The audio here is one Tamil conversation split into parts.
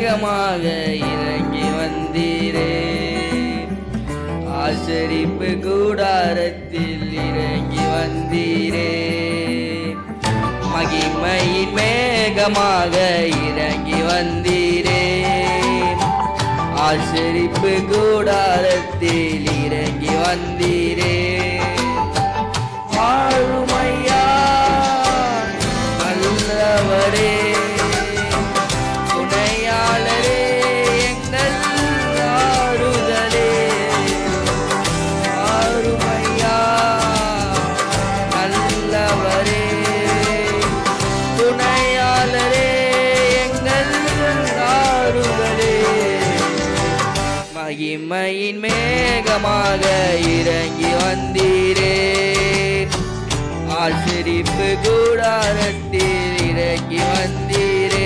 மேகமாக இறங்கி வந்தீரே. ஆசரிப்பு கூடாரத்தில் இறங்கி வந்தீரே. மகிமையின் மேகமாக இறங்கி வந்தீரே. ஆசரிப்பு கூடாரத்தில் இறங்கி வந்தீரே. ஆளுமையா நல்லவரே, துணையாளரே, எங்கள் ஆறுதலே. ஆளுமையா நல்லவரே, துணையாளரே, எங்கள் ஆறுதலே. மகிமையின் மேகமாக இறங்கி வந்தீரே. ஆசரிப்பு கூடாரத்தில் இறங்கி வந்தீரே.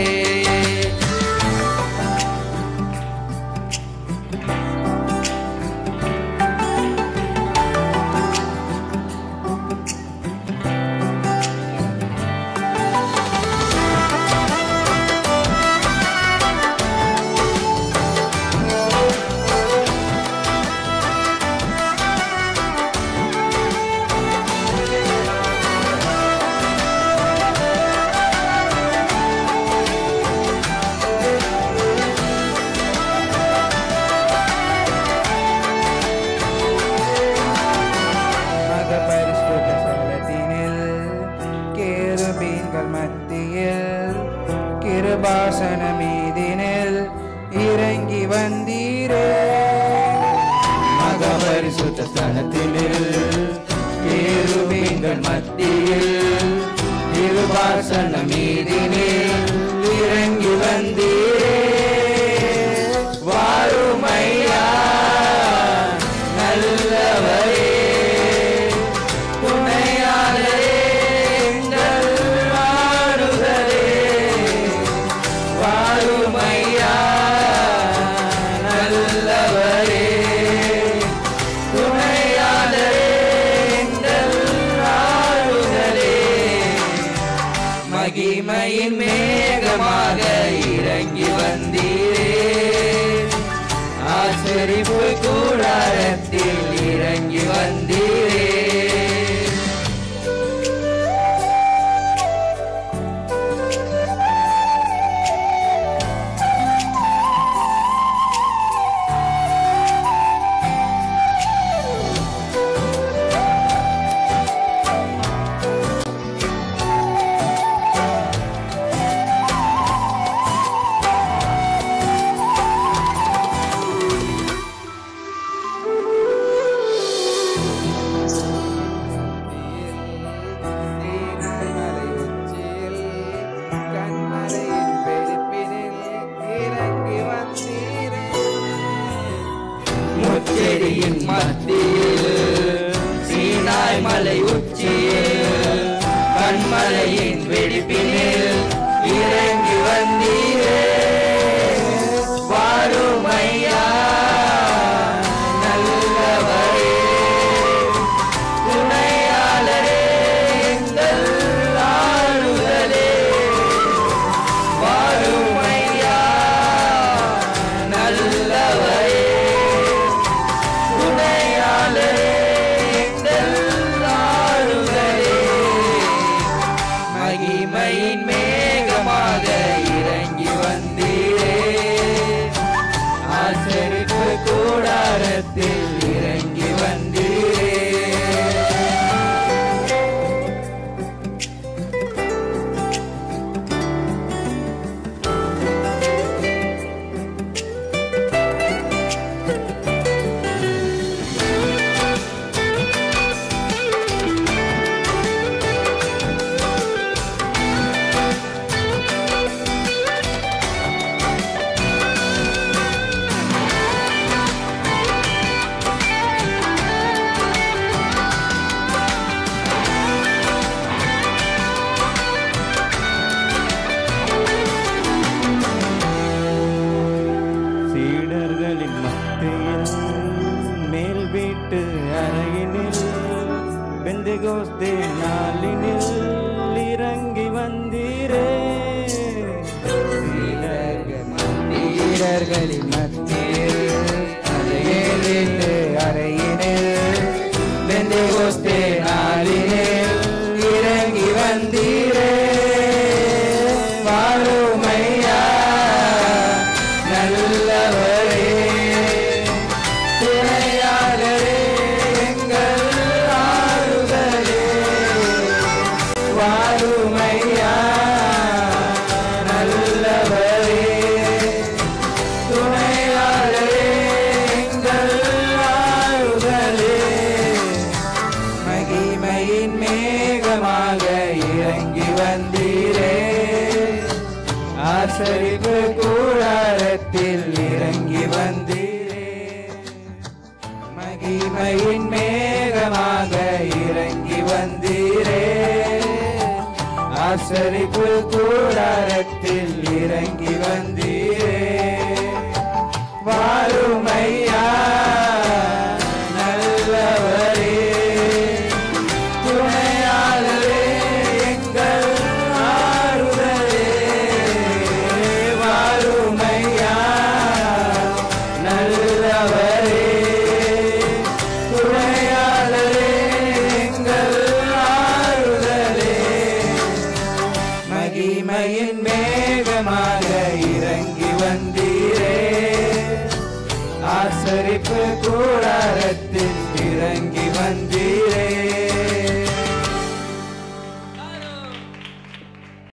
கிருபாசனமீதினில் இறங்கி வந்தீரே. மகபரிசுத்த ஸ்தலத்தினில் கேருபீன்கள் மத்தியில் கிருபாசனமீதினில் இறங்கி வந்தீரே. வாருமையா நல்லவரே, துணையாளரே, எங்கள் ஆறுதலே. வாருமையா நல்லவரே, துணையாளரே, எங்கள் ஆறுதலே. மகிமையின் மேகமாக இறங்கி வந்தீரே. ஆசரிப்பு கூடாரத்தில் இறங்கி வந்தீரே. முச்செடியின் மத்தியில் சீனாய் மலை உச்சியில் கண்மலையின் வெடிப்பினில் இறங்கி வந்தீரே. வாருமையா நல்லவரே, துணையாளரே, எங்கள் ஆறுதலே. வாருமையா நல்லவரே, துணையாளரே, எங்கள் ஆறுதலே. மகிமையின் மேகமாக இறங்கி வந்தீரே. ஆசரிப்பு கூடாரத்தில் இறங்கி வந்தீரே. பெந்தெகோஸ்தே நாளினில் இறங்கி வந்தீரே. சீடர்கள் மத்தியில் தூதர்களின் மத்தியில் அலையேறிட்டு அறையினில் பெந்தெகோஸ்தே நாளினில் இறங்கி வந்தீரே. வாழுமையா நல்லவரே, துணையாளரே, எங்கள் ஆறுதலே. வாழுமையா நல்லவரே, துணையாளரே, எங்கள் ஆறுதலே. மகிமையின் மேகமாக இறங்கி வந்தீரே. ஆசரிப்பு கூடாரத்தில் இறங்கி வந்தீரே. மகிமையின் மேகமாக இறங்கி வந்தீரே. ஆசரிப்பு கூடாரத்தில் இறங்கி வந்தீரே.